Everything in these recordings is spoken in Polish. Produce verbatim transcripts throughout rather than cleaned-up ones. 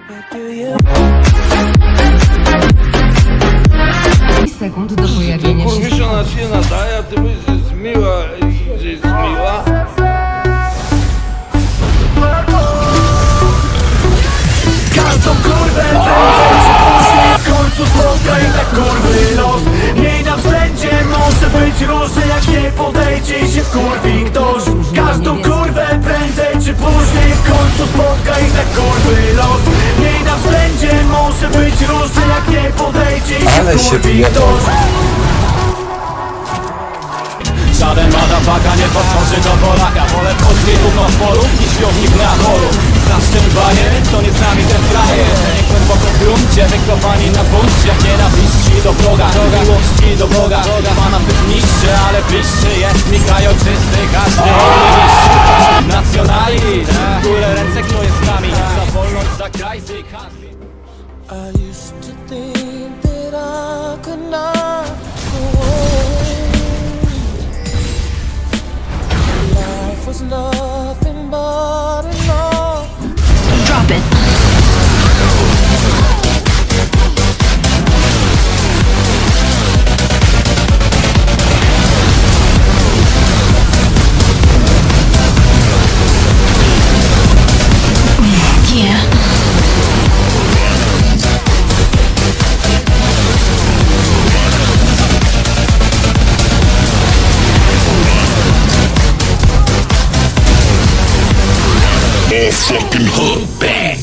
sekund do pojawienia się. Kurwisz, ona się nadaje, a ty mówisz, że jest miła, że jest miła. Każdą kurwę prędzej w końcu spotka i tak kurwy los. Jej na względzie może być różnie, jak nie podejdzie i się wkurwi ktoś. Każdą kurwę prędzej czy później w końcu spotka i tak kurwy los. Jej na względzie może być różnie, jak nie podejdzie i się wkurwi ktoś. Żaden madafaka nie podtworzy do Polaka. Wolę polskiej równo w polu i śpiownik na polu. Znasz ten bajer, to nie z nami ten frajer. Nie głęboko w gruncie, wykopani na buncie. Jak nienawiści do Boga, droga miłości do Boga. Pana pyt niższy, ale bliższy jest mi kraj ojczysty. Każdy inny niższy. Nacjonalizm, które ręce knuje z nami. Za wolność, za kraj, z każdy. I used to think that I could not go on. Life was nothing but enough. Drop it. Yeah. More fucking hood back.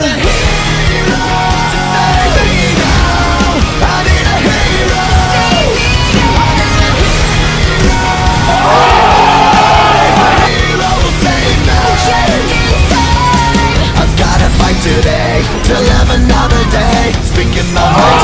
I've gotta fight today to live another day. Speaking my mind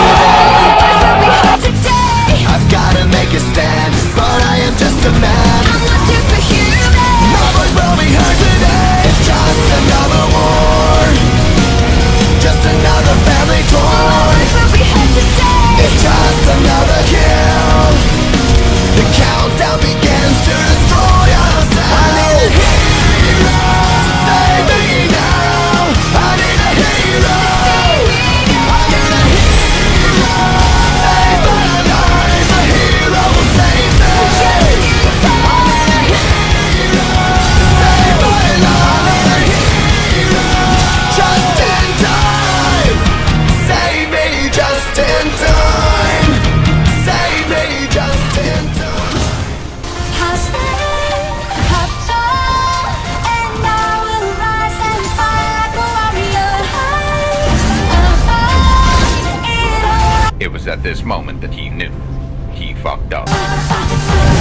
today. I've gotta make a stand, but I am just a man. My voice will be heard today. It's just another war, just another family torn. It's just another kill. The countdown begins to destroy ourselves. I need a hero to save me now. I need a hero. I need a hero to save my life. A hero will save me. I need a hero to save my life. I need a hero just in time. Save me just in time. Save me just in time. It was at this moment that he knew he fucked up.